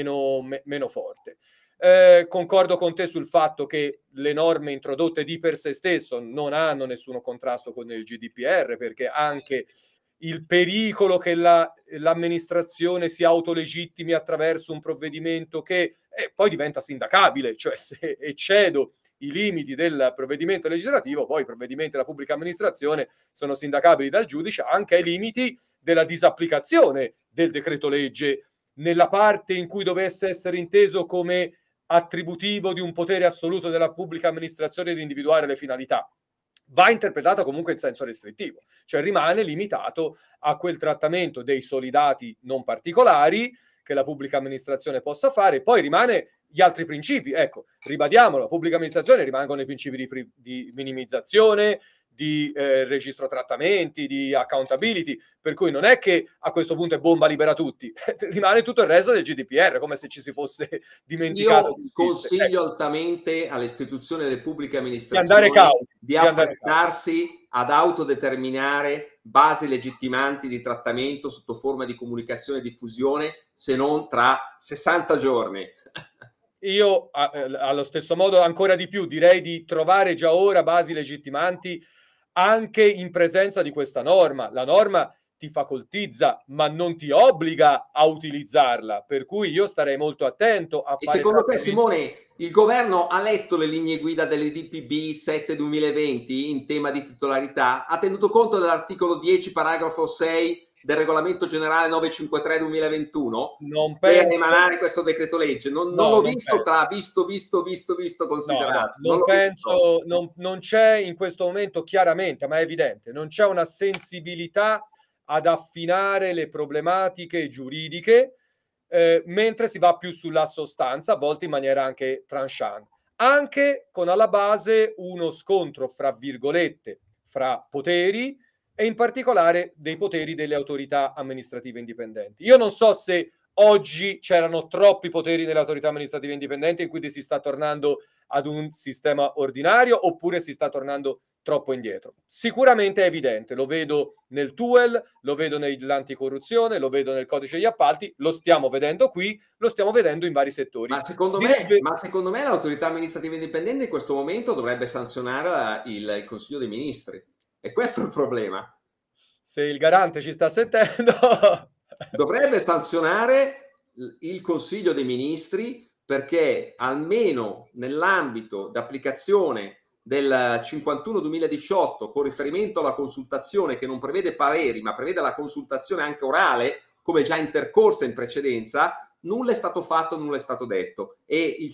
forte. Concordo con te sul fatto che le norme introdotte di per sé stesso non hanno nessuno contrasto con il GDPR, perché anche il pericolo che l'amministrazione si autolegittimi attraverso un provvedimento che poi diventa sindacabile, cioè se eccedo i limiti del provvedimento legislativo, poi i provvedimenti della pubblica amministrazione sono sindacabili dal giudice anche ai limiti della disapplicazione del decreto legge nella parte in cui dovesse essere inteso come attributivo di un potere assoluto della pubblica amministrazione di individuare le finalità. Va interpretato comunque in senso restrittivo, cioè rimane limitato a quel trattamento dei soli dati non particolari che la pubblica amministrazione possa fare, poi rimane gli altri principi, ecco, ribadiamolo, la pubblica amministrazione rimangono i principi di minimizzazione, di registro trattamenti, di accountability, per cui non è che a questo punto è bomba libera tutti, rimane tutto il resto del GDPR, come se ci si fosse dimenticato Io di esistere. consiglio altamente alle istituzioni delle pubbliche Di andare amministrazioni cauti, di affrettarsi ad autodeterminare basi legittimanti di trattamento sotto forma di comunicazione e diffusione, se non tra 60 giorni. Io allo stesso modo ancora di più direi di trovare già ora basi legittimanti anche in presenza di questa norma. La norma ti facoltizza, ma non ti obbliga a utilizzarla, per cui io starei molto attento a E fare secondo te, trattamenti. Simone, il governo ha letto le linee guida delle DPB 7/2020 in tema di titolarità? Ha tenuto conto dell'articolo 10, paragrafo 6 del regolamento generale 953/2021 Non per penso, emanare questo decreto legge? Non no, l'ho non visto penso. tra visto, No, no, considerato. Non non l'ho visto. penso, non c'è in questo momento chiaramente, ma è evidente, non c'è una sensibilità ad affinare le problematiche giuridiche, mentre si va più sulla sostanza, a volte in maniera anche tranchant, anche con alla base uno scontro, fra virgolette, fra poteri e in particolare dei poteri delle autorità amministrative indipendenti. Io non so se oggi c'erano troppi poteri nelle autorità amministrative indipendenti e quindi si sta tornando ad un sistema ordinario oppure si sta tornando troppo indietro. Sicuramente è evidente, lo vedo nel TUEL, lo vedo nell'anticorruzione, lo vedo nel codice degli appalti, lo stiamo vedendo qui, lo stiamo vedendo in vari settori. Ma secondo me l'autorità amministrativa indipendente in questo momento dovrebbe sanzionare il Consiglio dei Ministri. E questo è il problema. Se il garante ci sta sentendo... Dovrebbe sanzionare il Consiglio dei Ministri perché almeno nell'ambito d'applicazione del 51/2018 con riferimento alla consultazione che non prevede pareri ma prevede la consultazione anche orale come già intercorsa in precedenza, nulla è stato fatto, nulla è stato detto e il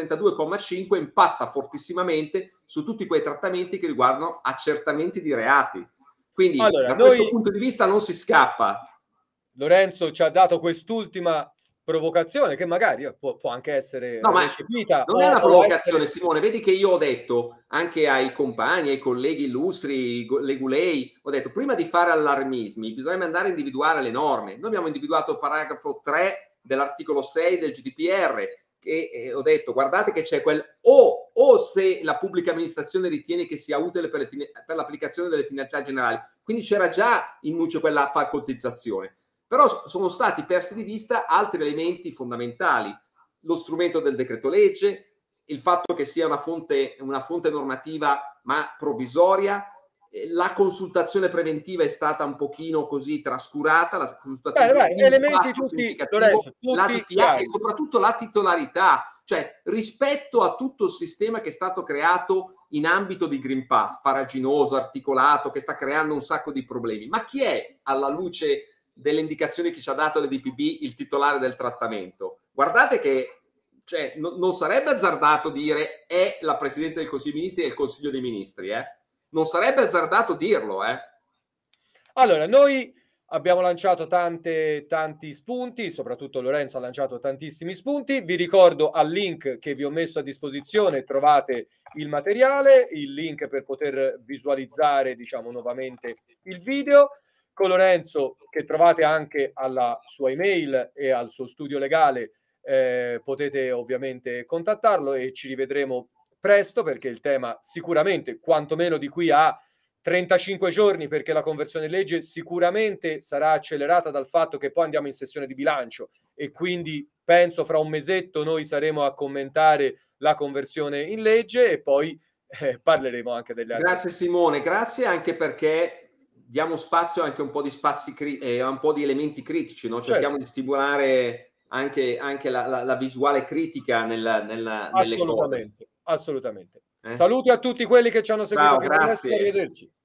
132,5 impatta fortissimamente su tutti quei trattamenti che riguardano accertamenti di reati. Quindi Allora, da questo punto di vista non si scappa. Lorenzo ci ha dato quest'ultima provocazione che magari può anche essere No, ma recepita non è una o essere... provocazione, Simone. Vedi che io ho detto anche ai compagni, ai colleghi illustri, Legulei, ho detto prima di fare allarmismi bisogna andare a individuare le norme. Noi abbiamo individuato il paragrafo 3 dell'articolo 6 del GDPR che ho detto guardate che c'è quel o se la pubblica amministrazione ritiene che sia utile per l'applicazione delle finalità generali. Quindi c'era già in nuce quella facoltizzazione. Però sono stati persi di vista altri elementi fondamentali. Lo strumento del decreto legge, il fatto che sia una fonte normativa ma provvisoria, la consultazione preventiva è stata un pochino così trascurata, la consultazione preventiva, elementi impatto tutti, significativo, Lorenzo, la tutti DPA e chiari. soprattutto la titolarità, cioè rispetto a tutto il sistema che è stato creato in ambito di Green Pass, farraginoso, articolato, che sta creando un sacco di problemi. Ma chi è, alla luce delle indicazioni che ci ha dato l'EDPB, il titolare del trattamento? Guardate che non sarebbe azzardato dire è la Presidenza del Consiglio dei Ministri e il Consiglio dei Ministri, non sarebbe azzardato dirlo, Allora, noi abbiamo lanciato tanti spunti, soprattutto Lorenzo ha lanciato tantissimi spunti. Vi ricordo al link che vi ho messo a disposizione trovate il materiale, il link per poter visualizzare, diciamo, nuovamente il video. Con Lorenzo, che trovate anche alla sua email e al suo studio legale, potete ovviamente contattarlo e ci rivedremo presto perché il tema sicuramente, quantomeno di qui a 35 giorni, perché la conversione in legge sicuramente sarà accelerata dal fatto che poi andiamo in sessione di bilancio e quindi penso fra un mesetto noi saremo a commentare la conversione in legge e poi parleremo anche delle altre. Grazie Simone, grazie anche perché diamo spazio anche un po' di un po' di elementi critici, no? Cerchiamo di stimolare anche la visuale critica nelle cose. Assolutamente. Saluti a tutti quelli che ci hanno seguito Ciao, fino adesso, grazie. arrivederci.